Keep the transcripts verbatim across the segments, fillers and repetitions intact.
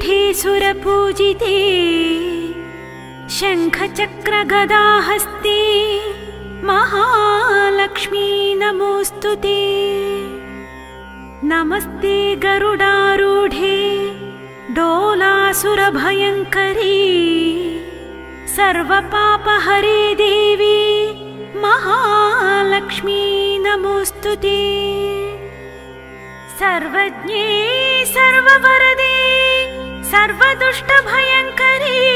श्रीपीठे सुरपूजिते शङ्खचक्रगदाहस्ते महालक्ष्मी नमोस्तुते। नमस्ते गरुडारूढे डोलासुरभयङ्करी सर्वपापहरे देवी महालक्ष्मी नमोस्तुते। सर्वज्ञे सर्ववरदे सर्वदुष्टभयङ्करी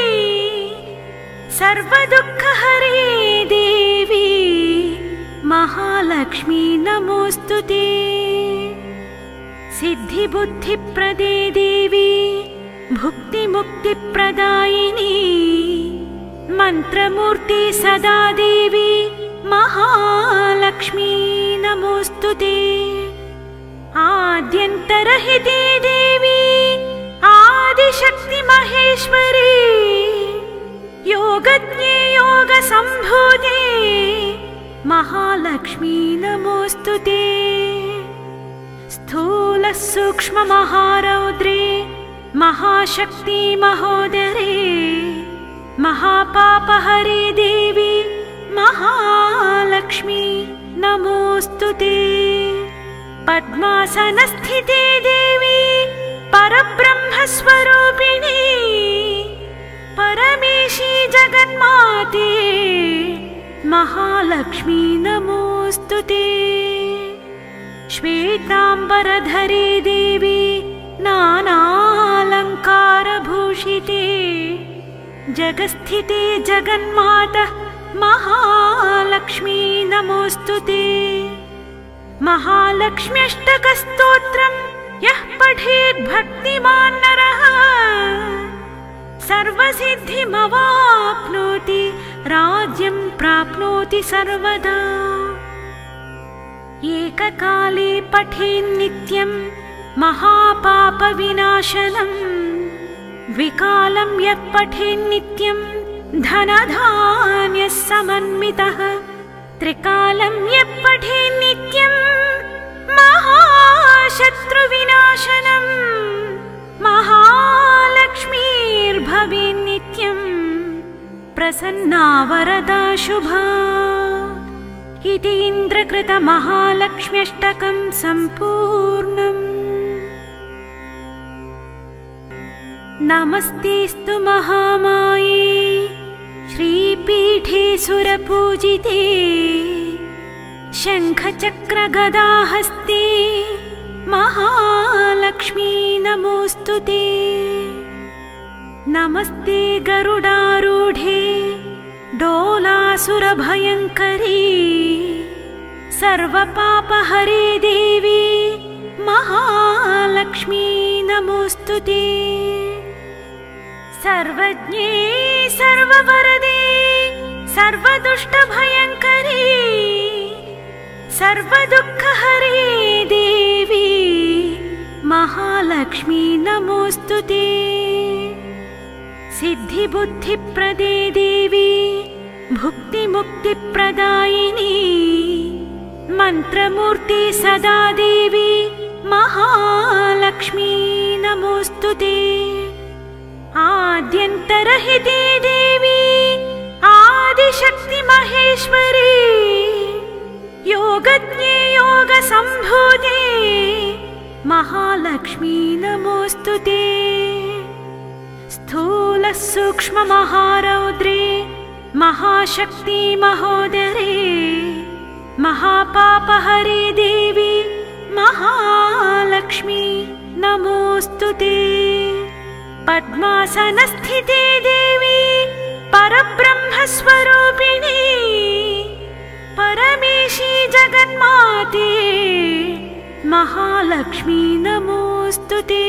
सर्वदुःखहरे देवी महालक्ष्मी नमोस्तुते। सिद्धिबुद्धिप्रदे देवी भुक्तिमुक्तिप्रदायिनी मन्त्रमूर्ति सदा देवी महालक्ष्मी नमोस्तुते। आद्यन्तरहिते देवी आदिशक्ति महेश्वरी योगज्ञे योगसम्भूते महालक्ष्मी नमोस्तुते। स्थूल सूक्ष्म महारौद्रे महाशक्ति महोदरे महापापहरे देवी महालक्ष्मी नमोस्तुते। पद्मासनस्थिते देवी परब्रह्मस्वरूपिणी परमेशी जगन्माते महालक्ष्मी नमोस्तुते। श्वेताम्बरधरे देवी नानालङ्कारभूषिते जगस्थिते जगन्माता महालक्ष्मी नमोस्तुते। महालक्ष्म्यष्टकस्तोत्रं यः पठेत् भक्तिमान् नरः सर्वसिद्धिमवाप्नोति राज्यं प्राप्नोति सर्वदा। एककाले पठेन् नित्यं महापापविनाशनम् द्विकालं यः पठेन् नित्यं धनधान्यः समन्वितः त्रिकालं यः पठेन् नित्यं महाशत्रुविनाशनम् महालक्ष्मीर्भवेन् नित्यं प्रसन्ना वरदा शुभा। इति इन्द्रकृत महालक्ष्म्यष्टकं सम्पूर्णम्। नमस्तेस्तु महामाये श्रीपीठे सुरपूजिते शङ्खचक्रगदाहस्ते महालक्ष्मी नमोस्तुते। नमस्ते गरुडारूढे डोलासुरभयङ्करी सर्वपापहरे देवी महालक्ष्मी नमोस्तुते। सर्वज्ञे सर्ववरदे सर्वदुष्टभयङ्करी सर्वदुःखहरे देवी महालक्ष्मी नमोस्तुते। सिद्धिबुद्धिप्रदे देवी भुक्तिमुक्तिप्रदायिनी मन्त्रमूर्ति सदा देवी महालक्ष्मी नमोस्तुते। आद्यन्तरहिते देवी आदिशक्ति महेश्वरी योगज्ञे योगसम्भूते महालक्ष्मी नमोस्तुते। स्थूल सूक्ष्म महारौद्रे महाशक्ति महोदरे महापापहरे देवी महालक्ष्मी नमोस्तुते। पद्मासनस्थिते देवी परब्रह्मस्वरूपिणी परमेशी जगन्माते महालक्ष्मी नमोस्तुते।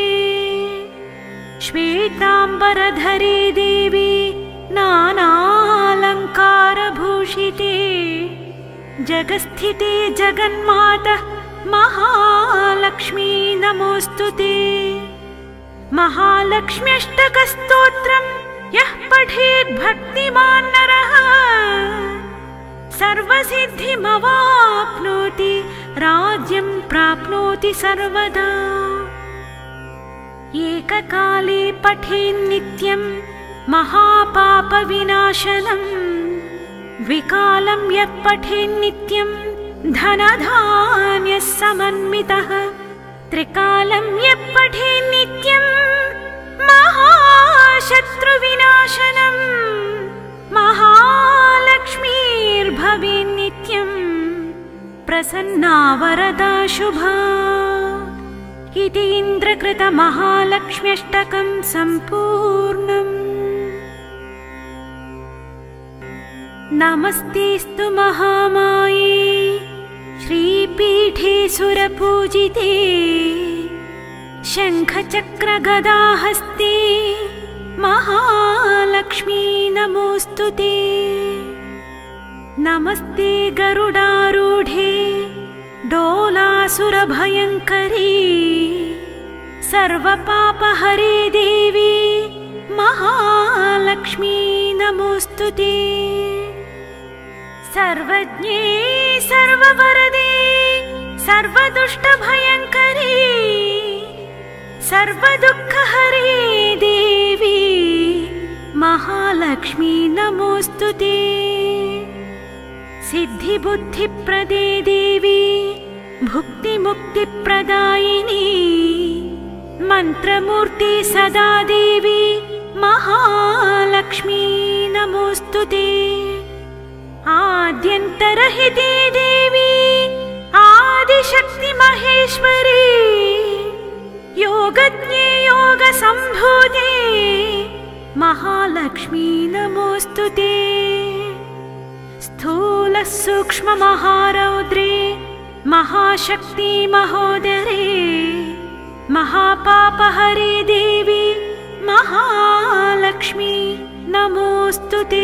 श्वेताम्बरधरे देवी नानालङ्कारभूषिते जगस्थिते जगन्माता महालक्ष्मी नमोस्तुते। महालक्ष्म्यष्टकस्तोत्रं यः पठेत् भक्तिमान् नरः सर्वसिद्धिमवाप्नोति राज्यं प्राप्नोति सर्वदा। एककाले पठेन्नित्यं महापापविनाशनम् द्विकालं यः पठेन्नित्यं धनधान्यः समन्वितः त्रिकालं यः पठेन्नित्यं महाशत्रुविनाशनम् महालक्ष्मीर्भवेन्नित्यं प्रसन्ना वरदा शुभा। इति इन्द्रकृत महालक्ष्म्यष्टकं सम्पूर्णम्। नमस्तेस्तु महामाये श्रीपीठे सुरपूजिते शङ्खचक्रगदाहस्ते महालक्ष्मी नमोऽस्तुते। नमस्ते गरुडारूढे डोलासुरभयङ्करी सर्वपापहरे देवी महालक्ष्मी नमोऽस्तुते। सर्वज्ञे सर्ववरदे सर्वदुष्टभयङ्करी सर्वदुःखहरे देवी महालक्ष्मी नमोऽस्तुते। सिद्धिबुद्धिप्रदे देवी भुक्तिमुक्तिप्रदायिनी मन्त्रमूर्ति सदा देवी महालक्ष्मी नमोऽस्तुते। आद्यन्तरहिते देवी आदिशक्ति महेश्वरी योगज्ञे योगसम्भूते महालक्ष्मी नमोऽस्तुते। स्थूल सूक्ष्म महारौद्रे महाशक्ति महोदरे महापापहरे देवी महालक्ष्मी नमोऽस्तुते।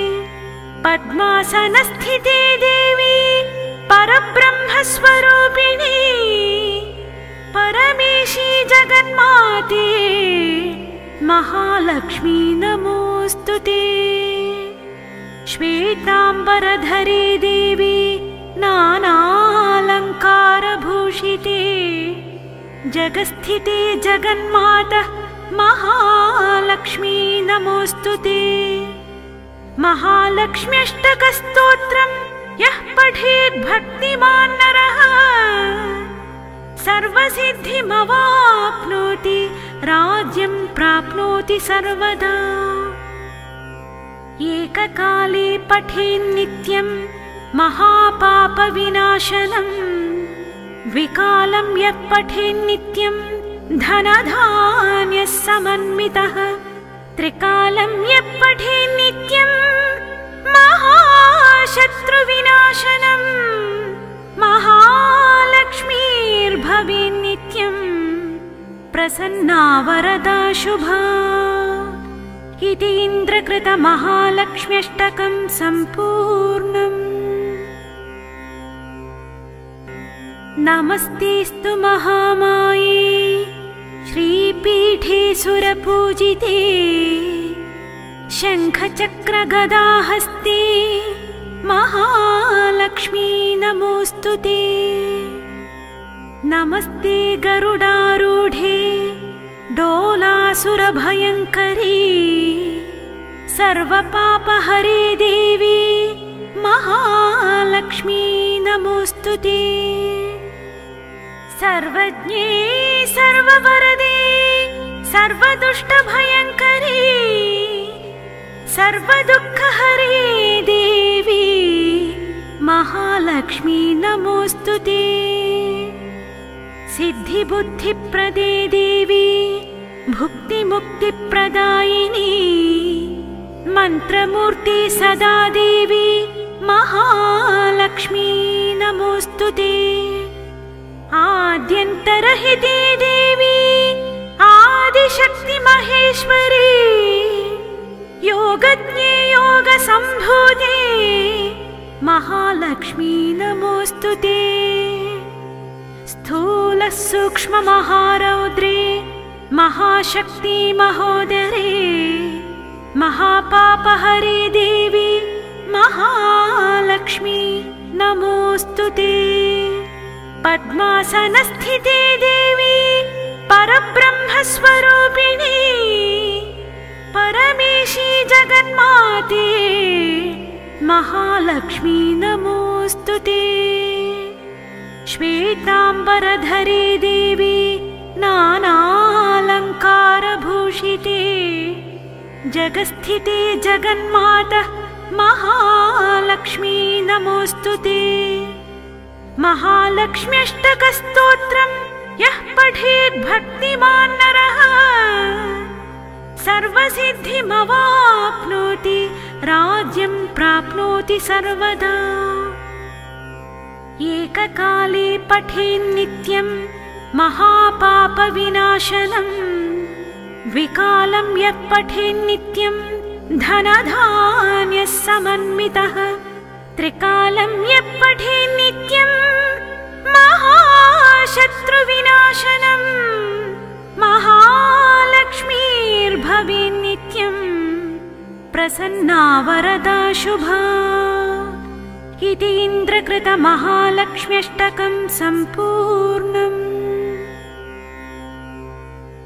पद्मासनस्थिते देवी परब्रह्मस्वरूपिणी परमेशी जगन्माते महालक्ष्मी नमोऽस्तुते। श्वेताम्बरधरे देवी नानालङ्कारभूषिते जगस्थिते जगन्माता महालक्ष्मी नमोऽस्तुते। महालक्ष्म्यष्टकस्तोत्रं यः पठेत् भक्तिमान् नरः सर्वसिद्धिमवाप्नोति राज्यं प्राप्नोति सर्वदा। एककाले पठेन्नित्यं महापापविनाशनम् द्विकालं यः पठेन्नित्यं धनधान्यः समन्वितः त्रिकालं यः पठेन्नित्यं महाशत्रुविनाशनम् महालक्ष्मीर्भवेन्नित्यं प्रसन्ना वरदा शुभा। इति इन्द्रकृत महालक्ष्म्यष्टकं सम्पूर्णम्। नमस्तेस्तु महामाये श्रीपीठे सुरपूजिते शङ्खचक्रगदाहस्ते महालक्ष्मी नमोऽस्तुते। नमस्ते गरुडारूढे डोलासुरभयङ्करी सर्वपापहरे देवी महालक्ष्मी नमोऽस्तुते। सर्वज्ञे सर्ववरदे सर्वदुष्टभयङ्करी सर्वदुःखहरे देवी महालक्ष्मी नमोऽस्तुते। सिद्धिबुद्धिप्रदे देवी भुक्तिमुक्तिप्रदायिनी मन्त्रमूर्ति सदा देवी महालक्ष्मी नमोऽस्तुते। आद्यन्तरहिते देवी आदिशक्ति महेश्वरी योगज्ञे योगसम्भूते महालक्ष्मी नमोऽस्तुते। स्थूल सूक्ष्म महारौद्रे महाशक्ति महोदरे महापापहरे देवी महालक्ष्मी नमोऽस्तुते। पद्मासनस्थिते देवी परब्रह्मस्वरूपिणी परमेशी जगन्माते महालक्ष्मी नमोऽस्तुते। श्वेताम्बरधरे देवी नानालङ्कारभूषिते जगस्थिते जगन्मातः महालक्ष्मी नमोऽस्तुते। महालक्ष्म्यष्टकस्तोत्रम् यः पठेत् भक्तिमान् नरः सर्वसिद्धिमवाप्नोति राज्यं प्राप्नोति सर्वदा। एककाले पठेन्नित्यं महापापविनाशनम् द्विकालं यः पठेन्नित्यं धनधान्यः समन्वितः त्रिकालं यः पठेन्नित्यं महाशत्रुविनाशनम् महालक्ष्मीर्भवेन्नित्यं प्रसन्ना वरदा शुभा। इति इन्द्रकृतमहालक्ष्म्यष्टकं सम्पूर्णम्।